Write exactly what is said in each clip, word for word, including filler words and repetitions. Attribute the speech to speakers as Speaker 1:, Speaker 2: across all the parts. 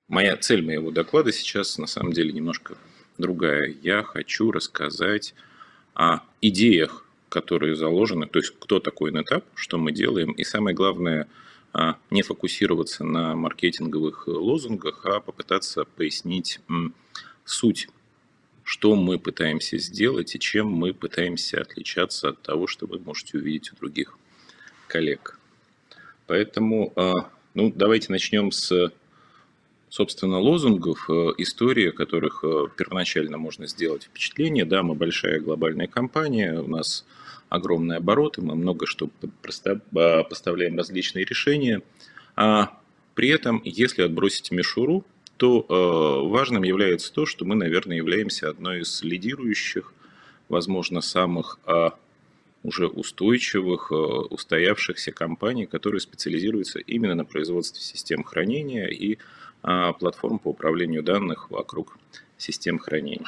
Speaker 1: Моя цель моего доклада сейчас на самом деле немножко другая. Я хочу рассказать о идеях, которые заложены, то есть кто такой NetApp, что мы делаем, и самое главное, а, не фокусироваться на маркетинговых лозунгах, а попытаться пояснить м, суть, что мы пытаемся сделать и чем мы пытаемся отличаться от того, что вы можете увидеть у других коллег. Поэтому, а, ну, давайте начнем с, собственно, лозунгов, э, истории, о которых э, первоначально можно сделать впечатление. Да, мы большая глобальная компания, у нас огромные обороты, мы много что проста- а, поставляем различные решения. А при этом, если отбросить мишуру, то э, важным является то, что мы, наверное, являемся одной из лидирующих, возможно, самых а, уже устойчивых, э, устоявшихся компаний, которые специализируются именно на производстве систем хранения и а, платформ по управлению данных вокруг систем хранения.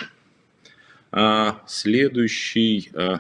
Speaker 1: А следующий а,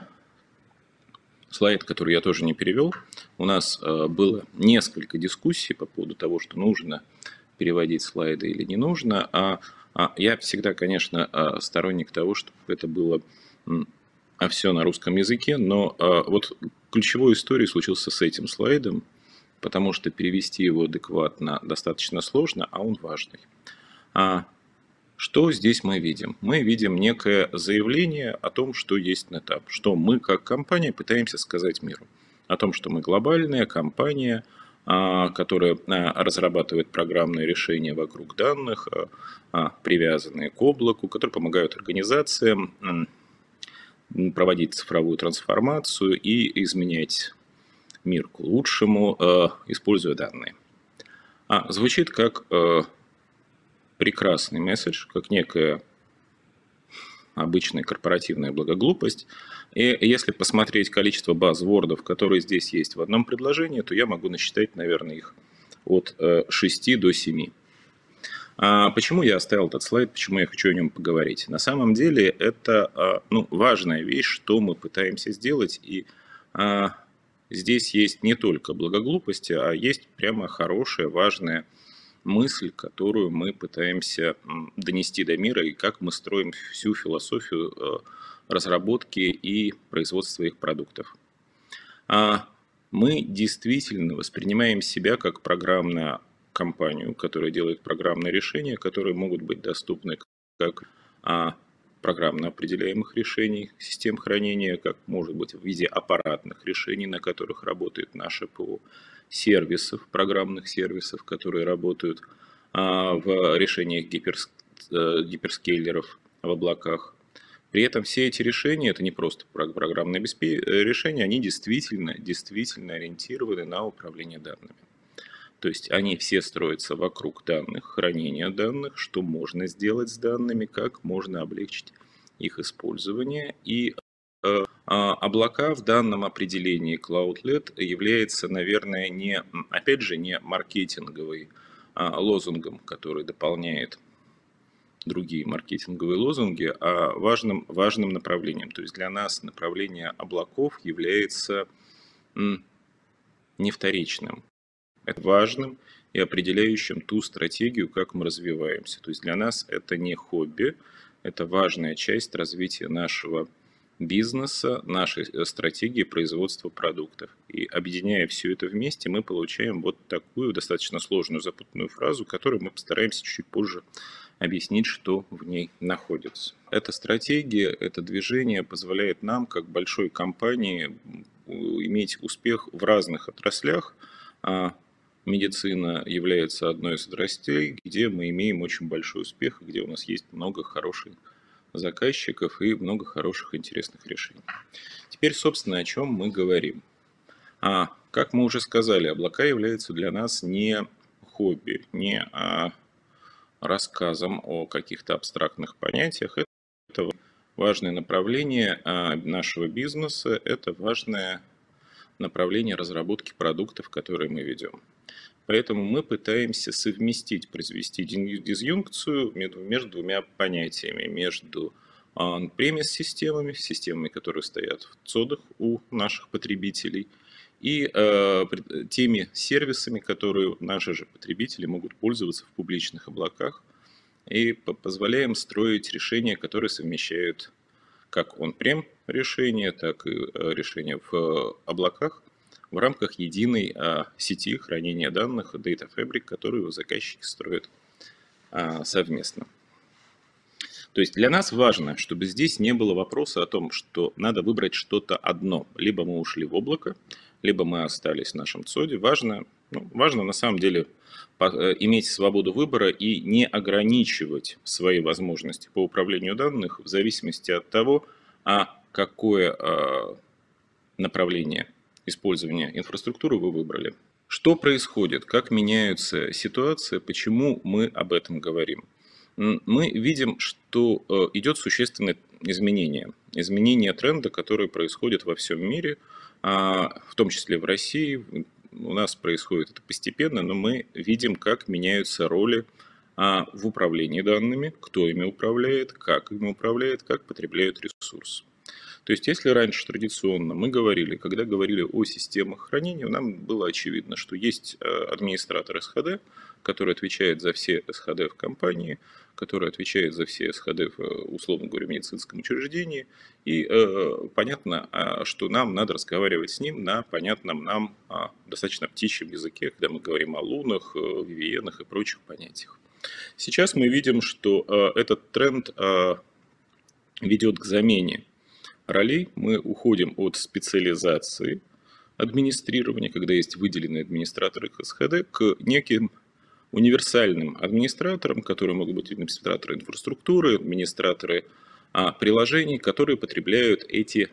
Speaker 1: слайд, который я тоже не перевел, у нас а, было несколько дискуссий по поводу того, что нужно переводить слайды или не нужно. А, а я всегда, конечно, а, сторонник того, чтобы это было а все на русском языке, но а, вот ключевой история случился с этим слайдом, потому что перевести его адекватно достаточно сложно, а он важный. А что здесь мы видим? Мы видим некое заявление о том, что есть NetApp, что мы как компания пытаемся сказать миру. О том, что мы глобальная компания, а, которая а, разрабатывает программные решения вокруг данных, а, а, привязанные к облаку, которые помогают организациям проводить цифровую трансформацию и изменять мир к лучшему, э, используя данные. А, звучит как э, прекрасный месседж, как некая обычная корпоративная благоглупость. И если посмотреть количество базвордов, которые здесь есть в одном предложении, то я могу насчитать, наверное, их от э, шести до семи. А почему я оставил этот слайд, почему я хочу о нем поговорить? На самом деле это ну, важная вещь, что мы пытаемся сделать, и а, здесь есть не только благоглупости, а есть прямо хорошая, важная мысль, которую мы пытаемся донести до мира, и как мы строим всю философию разработки и производства своих продуктов. А мы действительно воспринимаем себя как программную компанию, которая делает программные решения, которые могут быть доступны как а, программно определяемых решений систем хранения, как может быть в виде аппаратных решений, на которых работает наше ПО, сервисов, программных сервисов, которые работают а, в решениях гиперс, э, гиперскейлеров в облаках. При этом все эти решения, это не просто программные решения, они действительно, действительно ориентированы на управление данными. То есть они все строятся вокруг данных, хранения данных, что можно сделать с данными, как можно облегчить их использование. И э, облака в данном определении Cloudlet является, наверное, не, опять же, не маркетинговый а, лозунгом, который дополняет другие маркетинговые лозунги, а важным, важным направлением. То есть для нас направление облаков является не вторичным. Это важным и определяющим ту стратегию, как мы развиваемся. То есть для нас это не хобби, это важная часть развития нашего бизнеса, нашей стратегии производства продуктов. И объединяя все это вместе, мы получаем вот такую достаточно сложную запутанную фразу, которую мы постараемся чуть позже объяснить, что в ней находится. Эта стратегия, это движение позволяет нам, как большой компании, иметь успех в разных отраслях. Медицина является одной из отраслей, где мы имеем очень большой успех, где у нас есть много хороших заказчиков и много хороших интересных решений. Теперь, собственно, о чем мы говорим. А, как мы уже сказали, облака являются для нас не хобби, не а, рассказом о каких-то абстрактных понятиях. Это важное направление а, нашего бизнеса, это важное направление разработки продуктов, которые мы ведем. Поэтому мы пытаемся совместить, произвести дизъюнкцию между, между двумя понятиями, между on-premise системами, системами, которые стоят в цодах у наших потребителей, и э, пред- теми сервисами, которые наши же потребители могут пользоваться в публичных облаках, и по- позволяем строить решения, которые совмещают как он-прем решения, так и э, решения в э, облаках в рамках единой э, сети хранения данных Data Fabric, которую заказчики строят а, совместно. То есть для нас важно, чтобы здесь не было вопроса о том, что надо выбрать что-то одно. Либо мы ушли в облако, либо мы остались в нашем цоде. Важно, ну, важно на самом деле по- э, иметь свободу выбора и не ограничивать свои возможности по управлению данных в зависимости от того, а какое а, направление использования инфраструктуры вы выбрали. Что происходит? Как меняются ситуации? Почему мы об этом говорим? Мы видим, что э, идет существенное изменение. Изменение тренда, которое происходит во всем мире, а, в том числе в России. У нас происходит это постепенно, но мы видим, как меняются роли а, в управлении данными, кто ими управляет, как ими управляет, как потребляют ресурсы. То есть, если раньше традиционно мы говорили, когда говорили о системах хранения, нам было очевидно, что есть э, администратор эс ха дэ, который отвечает за все эс ха дэ в компании, который отвечает за все эс ха дэ в, э, условно говоря, медицинском учреждении. И э, понятно, а, что нам надо разговаривать с ним на понятном нам а, достаточно птичьем языке, когда мы говорим о лунах, ви ви эн и прочих понятиях. Сейчас мы видим, что э, этот тренд э, ведет к замене ролей. Мы уходим от специализации администрирования, когда есть выделенные администраторы эс ха дэ, к неким универсальным администраторам, которые могут быть администраторы инфраструктуры, администраторы а, приложений, которые потребляют эти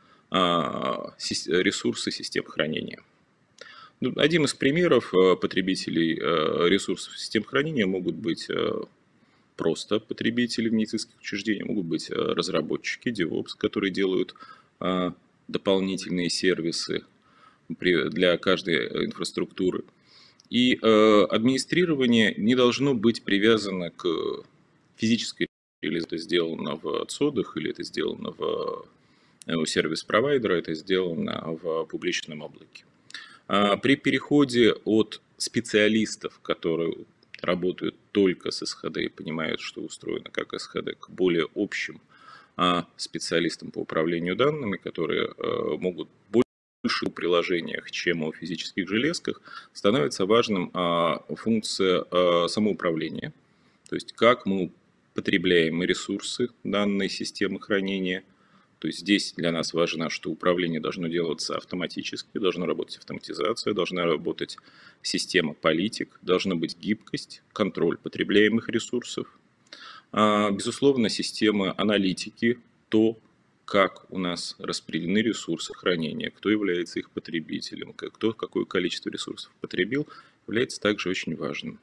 Speaker 1: а, ресурсы систем хранения. Ну, один из примеров а, потребителей а, ресурсов систем хранения могут быть а, просто потребители в медицинских учреждениях, могут быть разработчики, девопс, которые делают а, дополнительные сервисы для каждой инфраструктуры. И э, администрирование не должно быть привязано к физической, или это сделано в цодах, или это сделано в, у сервис-провайдера, это сделано в публичном облаке. А при переходе от специалистов, которые работают только с эс ха дэ и понимают, что устроено как эс ха дэ, к более общим а, специалистам по управлению данными, которые а, могут больше в приложениях, чем о физических железках, становится важным а, функция а, самоуправления. То есть как мы потребляем ресурсы данной системы хранения. То есть здесь для нас важно, что управление должно делаться автоматически, должна работать автоматизация, должна работать система политик, должна быть гибкость, контроль потребляемых ресурсов. А, безусловно, система аналитики, то, как у нас распределены ресурсы хранения, кто является их потребителем, кто какое количество ресурсов потребил, является также очень важным.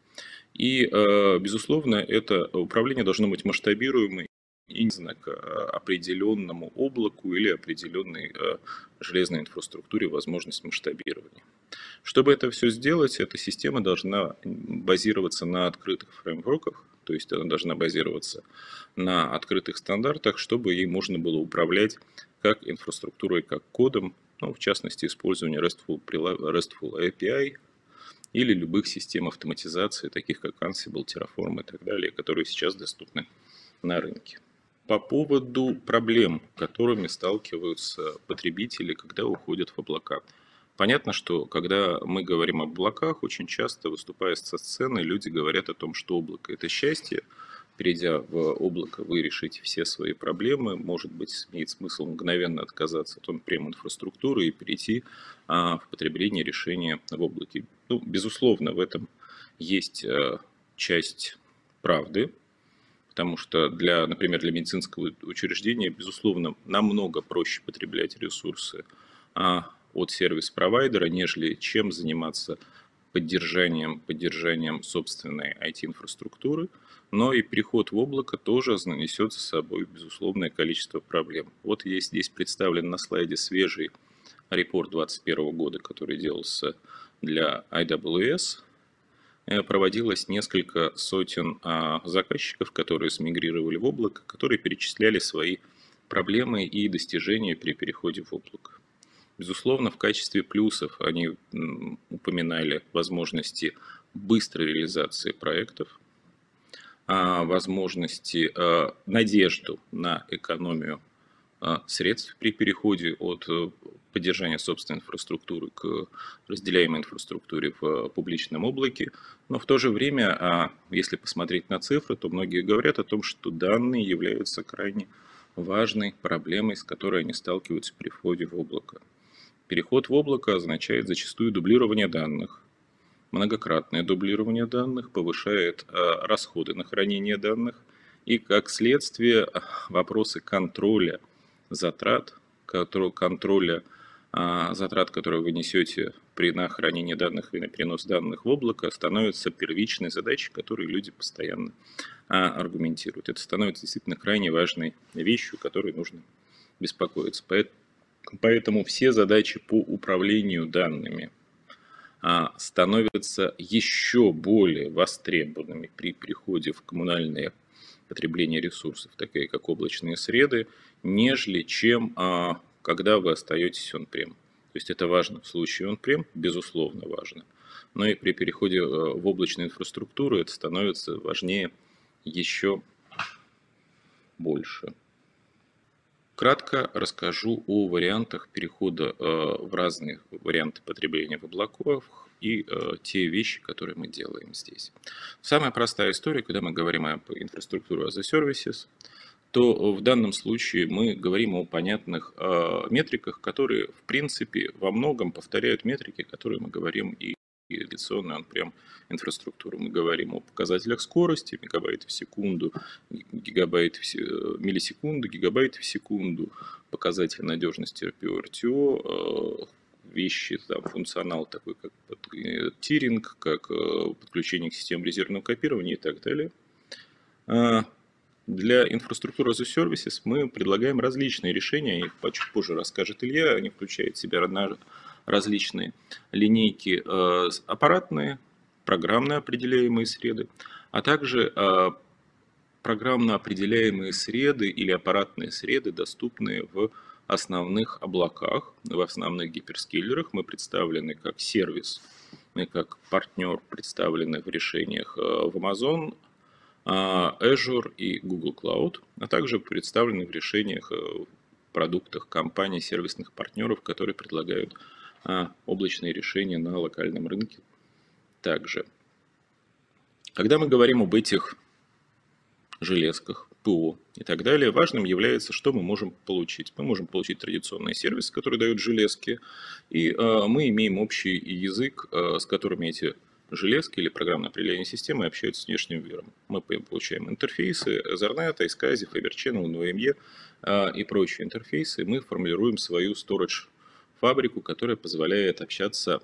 Speaker 1: И, безусловно, это управление должно быть масштабируемым и к определенному облаку или определенной железной инфраструктуре возможность масштабирования. Чтобы это все сделать, эта система должна базироваться на открытых фреймворках, то есть она должна базироваться на открытых стандартах, чтобы ей можно было управлять как инфраструктурой, как кодом, ну, в частности, использование RESTful, RESTful эй пи ай, или любых систем автоматизации, таких как Ansible, Terraform и так далее, которые сейчас доступны на рынке. По поводу проблем, с которыми сталкиваются потребители, когда уходят в облака. Понятно, что когда мы говорим об облаках, очень часто, выступая со сцены, люди говорят о том, что облако – это счастье. Перейдя в облако, вы решите все свои проблемы. Может быть, имеет смысл мгновенно отказаться от он-прем инфраструктуры и перейти а, в потребление решения в облаке. Ну, безусловно, в этом есть а, часть правды, потому что, для, например, для медицинского учреждения, безусловно, намного проще потреблять ресурсы а, от сервис-провайдера, нежели чем заниматься поддержанием, поддержанием собственной ай ти-инфраструктуры. Но и переход в облако тоже несет за собой безусловное количество проблем. Вот есть здесь представлен на слайде свежий репорт две тысячи двадцать первого года, который делался для эй дабл ю эс. Проводилось несколько сотен заказчиков, которые смигрировали в облако, которые перечисляли свои проблемы и достижения при переходе в облако. Безусловно, в качестве плюсов они м, упоминали возможности быстрой реализации проектов, а, возможности, а, надежду на экономию а, средств при переходе от э, поддержания собственной инфраструктуры к разделяемой инфраструктуре в э, публичном облаке. Но в то же время, а, если посмотреть на цифры, то многие говорят о том, что данные являются крайне важной проблемой, с которой они сталкиваются при входе в облако. Переход в облако означает зачастую дублирование данных. Многократное дублирование данных повышает а, расходы на хранение данных и, как следствие, а, вопросы контроля затрат, который- контроля а, затрат, которые вы несете при на хранении данных и на перенос данных в облако, становятся первичной задачей, которую люди постоянно а, аргументируют. Это становится действительно крайне важной вещью, которой нужно беспокоиться. Поэт- Поэтому все задачи по управлению данными а, становятся еще более востребованными при переходе в коммунальное потребление ресурсов, такие как облачные среды, нежели чем а, когда вы остаетесь on-prem. То есть это важно в случае on-prem, безусловно важно. Но и при переходе э, в облачную инфраструктуру это становится важнее еще больше. Кратко расскажу о вариантах перехода э, в разные варианты потребления в облаках и э, те вещи, которые мы делаем здесь. Самая простая история, когда мы говорим об инфраструктуре as a services, то в данном случае мы говорим о понятных э, метриках, которые в принципе во многом повторяют метрики, которые мы говорим и и традиционную on-prem инфраструктуру. Мы говорим о показателях скорости, мегабайты в секунду, гигабайты в се- э, миллисекунду, гигабайты в секунду, показатели надежности эр пи о, эр ти о, э, вещи, там, функционал такой, как под- э, тиринг, как э, подключение к системе резервного копирования и так далее. А, Для инфраструктуры as a services мы предлагаем различные решения, их чуть позже расскажет Илья, они включают в себя разно- различные линейки э, с- аппаратные, программно определяемые среды, а также э, программно определяемые среды или аппаратные среды, доступные в основных облаках, в основных гиперскейлерах. Мы представлены как сервис, мы как партнер представлены в решениях э, в Amazon, а, Azure и Google Cloud, а также представлены в решениях, э, продуктах компаний, сервисных партнеров, которые предлагают а, облачные решения на локальном рынке. Также, когда мы говорим об этих железках, ПО и так далее, важным является, что мы можем получить. Мы можем получить традиционные сервисы, которые дают железки, и э, мы имеем общий язык, э, с которыми эти железки или программное определение системы общаются с внешним миром. Мы получаем интерфейсы Ethernet, iSCSI, Fiber Channel, эн ви эм и э, и прочие интерфейсы. Мы формулируем свою storage фабрику, которая позволяет общаться,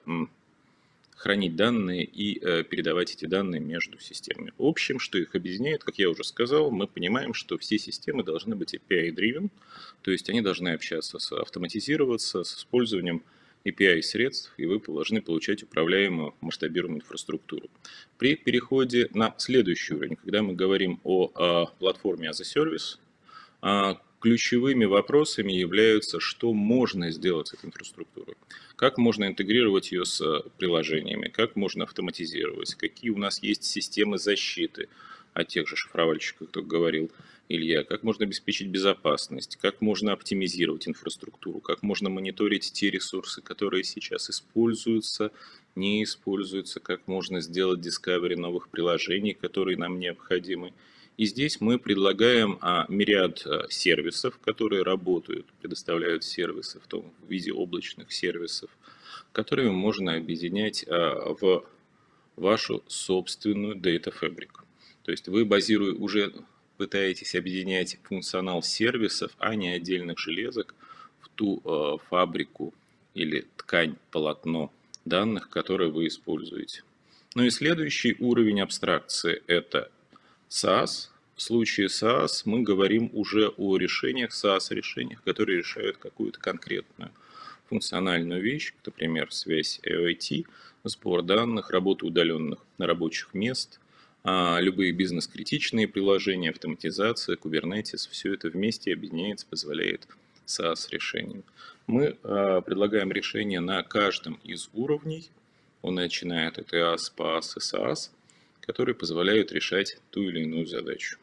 Speaker 1: хранить данные и э, передавать эти данные между системами. В общем, что их объединяет, как я уже сказал, мы понимаем, что все системы должны быть эй пи ай-driven, то есть они должны общаться, с, автоматизироваться с использованием эй пи ай-средств, и вы должны получать управляемую масштабируемую инфраструктуру. При переходе на следующий уровень, когда мы говорим о, о платформе as a service, а, ключевыми вопросами являются, что можно сделать с этой инфраструктурой, как можно интегрировать ее с э, приложениями, как можно автоматизировать, какие у нас есть системы защиты от тех же шифровальщиков, кто говорил Илья, как можно обеспечить безопасность, как можно оптимизировать инфраструктуру, как можно мониторить те ресурсы, которые сейчас используются, не используются, как можно сделать discovery новых приложений, которые нам необходимы. И здесь мы предлагаем а, мириад а, сервисов, которые работают, предоставляют сервисы в том в виде облачных сервисов, которыми можно объединять а, в вашу собственную Data Fabric. То есть вы базируя, уже пытаетесь объединять функционал сервисов, а не отдельных железок в ту а, фабрику или ткань, полотно данных, которые вы используете. Ну и следующий уровень абстракции – это SaaS. В случае SaaS мы говорим уже о решениях, SaaS-решениях, которые решают какую-то конкретную функциональную вещь, например, связь эй о ти, сбор данных, работа удаленных рабочих мест, а, любые бизнес-критичные приложения, автоматизация, Kubernetes, все это вместе объединяется, позволяет SaaS-решением. Мы э, предлагаем решение на каждом из уровней. Он начинает от IaaS, PaaS и SaaS, которые позволяют решать ту или иную задачу.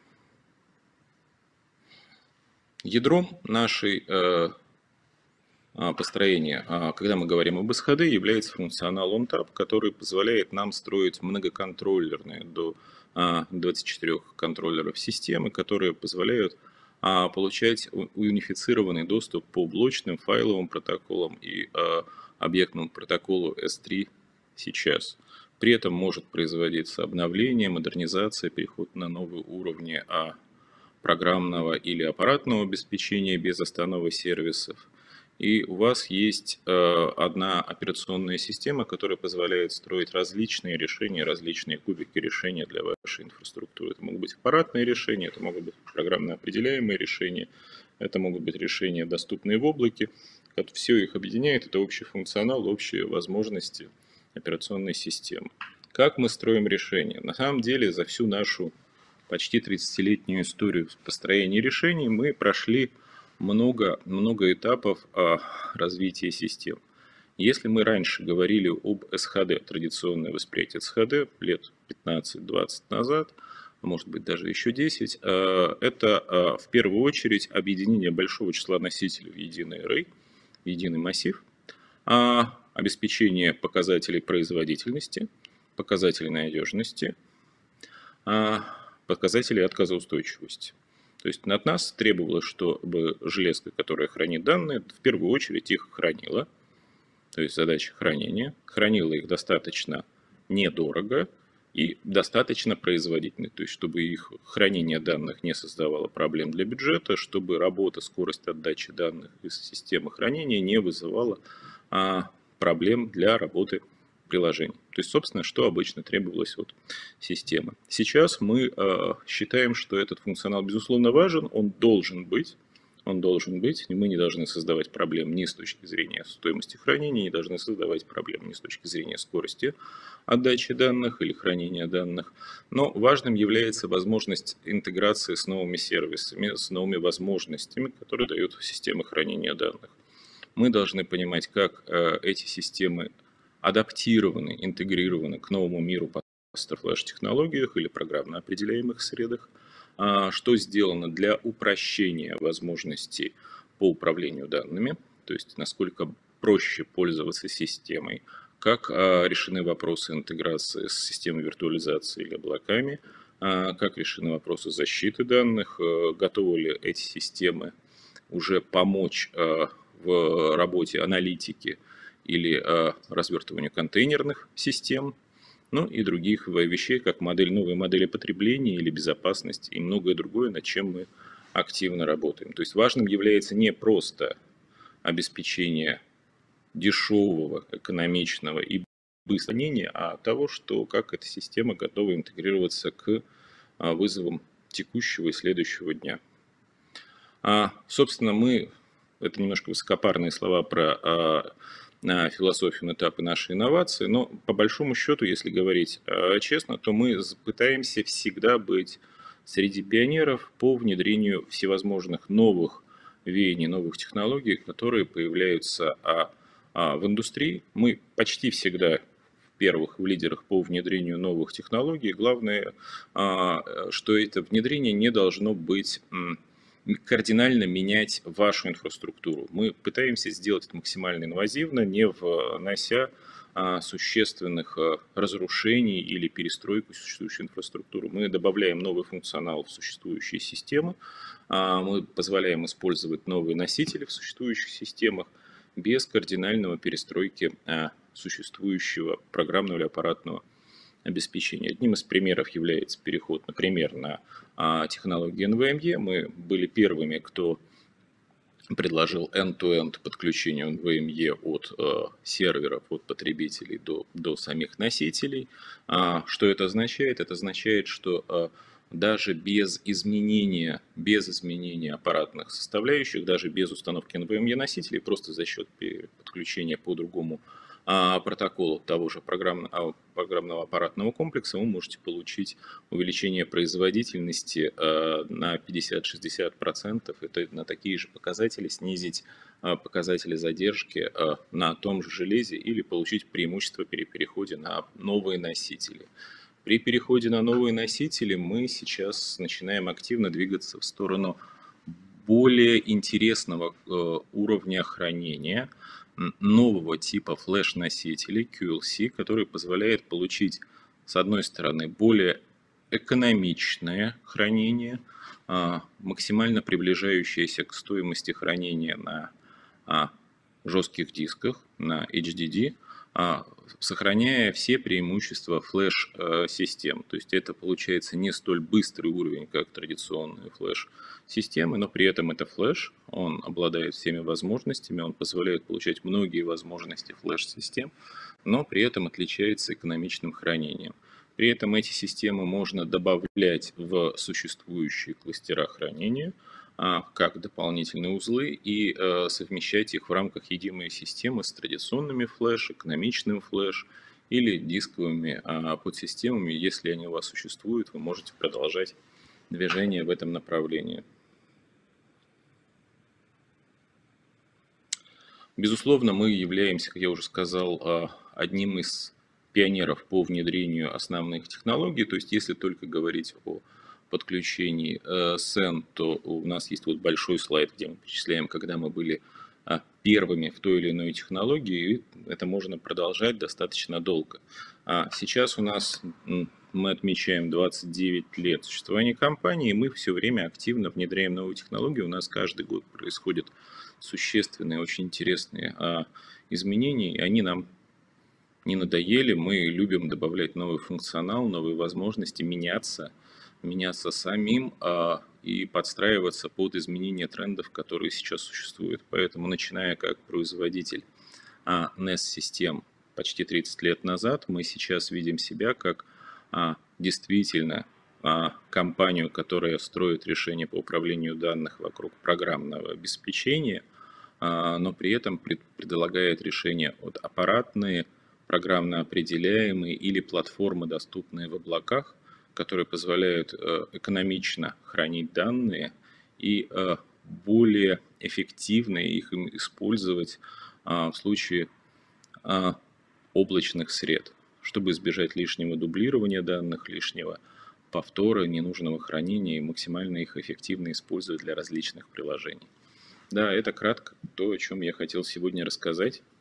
Speaker 1: Ядром нашей э, построения, когда мы говорим об эс эйч ди, является функционал ONTAP, который позволяет нам строить многоконтроллерные до двадцати четырёх контроллеров системы, которые позволяют получать унифицированный доступ по блочным файловым протоколам и объектному протоколу эс три сейчас. При этом может производиться обновление, модернизация, переход на новые уровни программного или аппаратного обеспечения без остановок сервисов. И у вас есть одна операционная система, которая позволяет строить различные решения, различные кубики решения для вашей инфраструктуры. Это могут быть аппаратные решения, это могут быть программно определяемые решения, это могут быть решения, доступные в облаке. Все их объединяет, это общий функционал, общие возможности операционной системы. Как мы строим решения? На самом деле за всю нашу почти тридцатилетнюю историю построения решений мы прошли много, много этапов развития систем. Если мы раньше говорили об эс эйч ди, традиционное восприятие эс эйч ди лет пятнадцать-двадцать назад, а может быть даже еще десять, это в первую очередь объединение большого числа носителей в единый array, в единый массив, обеспечение показателей производительности, показателей надежности, показателей отказоустойчивости. То есть от нас требовалось, чтобы железка, которая хранит данные, в первую очередь их хранила. То есть задача хранения. Хранила их достаточно недорого и достаточно производительно. То есть чтобы их хранение данных не создавало проблем для бюджета, чтобы работа, скорость отдачи данных из системы хранения не вызывала а, проблем для работы приложений. То есть, собственно, что обычно требовалось от системы. Сейчас мы э, считаем, что этот функционал, безусловно, важен, он должен быть, он должен быть, мы не должны создавать проблем ни с точки зрения стоимости хранения, не должны создавать проблем ни с точки зрения скорости отдачи данных или хранения данных. Но важным является возможность интеграции с новыми сервисами, с новыми возможностями, которые дают системы хранения данных. Мы должны понимать, как э, эти системы адаптированы, интегрированы к новому миру в флеш-технологиях или программно определяемых средах, что сделано для упрощения возможностей по управлению данными, то есть насколько проще пользоваться системой, как решены вопросы интеграции с системой виртуализации или облаками, как решены вопросы защиты данных, готовы ли эти системы уже помочь в работе аналитики или э, развертыванию контейнерных систем, ну и других вещей, как модель, новые модели потребления или безопасность и многое другое, над чем мы активно работаем. То есть важным является не просто обеспечение дешевого, экономичного и быстрого, а того, что как эта система готова интегрироваться к а, вызовам текущего и следующего дня. А, собственно, мы, это немножко высокопарные слова про а, на философию NetApp и наши инновации, но по большому счету, если говорить э, честно, то мы пытаемся всегда быть среди пионеров по внедрению всевозможных новых веяний, новых технологий, которые появляются а, а, в индустрии. Мы почти всегда в первых, в лидерах по внедрению новых технологий. Главное, а, что это внедрение не должно быть кардинально менять вашу инфраструктуру. Мы пытаемся сделать это максимально инвазивно, не внося а, существенных а, разрушений или перестройку существующей инфраструктуры. Мы добавляем новый функционал в существующие системы, а, мы позволяем использовать новые носители в существующих системах без кардинального перестройки а, существующего программного или аппаратного обеспечения. Одним из примеров является переход, например, на а, технологии эн ви эм и. Мы были первыми, кто предложил end-to-end подключение эн ви эм и от а, серверов, от потребителей до, до самих носителей. А, что это означает? Это означает, что а, даже без изменения, без изменения аппаратных составляющих, даже без установки эн ви эм и носителей, просто за счет подключения по другому а, протоколов того же программ- а, программного аппаратного комплекса, вы можете получить увеличение производительности а, на пятьдесят-шестьдесят процентов. Это на такие же показатели снизить а, показатели задержки а, на том же железе или получить преимущество при переходе на новые носители. При переходе на новые носители мы сейчас начинаем активно двигаться в сторону более интересного э, уровня хранения, нового типа флеш-носителей кью эл си, который позволяет получить, с одной стороны, более экономичное хранение, а, максимально приближающееся к стоимости хранения на а, жестких дисках, на эйч ди ди, а, сохраняя все преимущества флеш-систем. То есть это получается не столь быстрый уровень, как традиционные флеш-системы, но при этом это флеш, он обладает всеми возможностями, он позволяет получать многие возможности флеш-систем, но при этом отличается экономичным хранением. При этом эти системы можно добавлять в существующие кластера хранения, как дополнительные узлы, и э, совмещать их в рамках единой системы с традиционными флеш, экономичным флеш или дисковыми а, подсистемами. Если они у вас существуют, вы можете продолжать движение в этом направлении. Безусловно, мы являемся, как я уже сказал, одним из пионеров по внедрению основных технологий. То есть, если только говорить о подключении сен, то у нас есть вот большой слайд, где мы перечисляем, когда мы были первыми в той или иной технологии, и это можно продолжать достаточно долго. А сейчас у нас мы отмечаем двадцать девять лет существования компании, и мы все время активно внедряем новые технологии. У нас каждый год происходят существенные, очень интересные а, изменения, и они нам не надоели. Мы любим добавлять новый функционал, новые возможности, меняться, меняться самим а, и подстраиваться под изменения трендов, которые сейчас существуют. Поэтому, начиная как производитель а, эн и эс-систем почти тридцать лет назад, мы сейчас видим себя как а, действительно а, компанию, которая строит решения по управлению данных вокруг программного обеспечения, а, но при этом пред, предлагает решения от аппаратные, программно определяемые или платформы, доступные в облаках, которые позволяют э, экономично хранить данные и э, более эффективно их использовать а, в случае а, облачных сред, чтобы избежать лишнего дублирования данных, лишнего повтора, ненужного хранения и максимально их эффективно использовать для различных приложений. Да, это кратко то, о чем я хотел сегодня рассказать.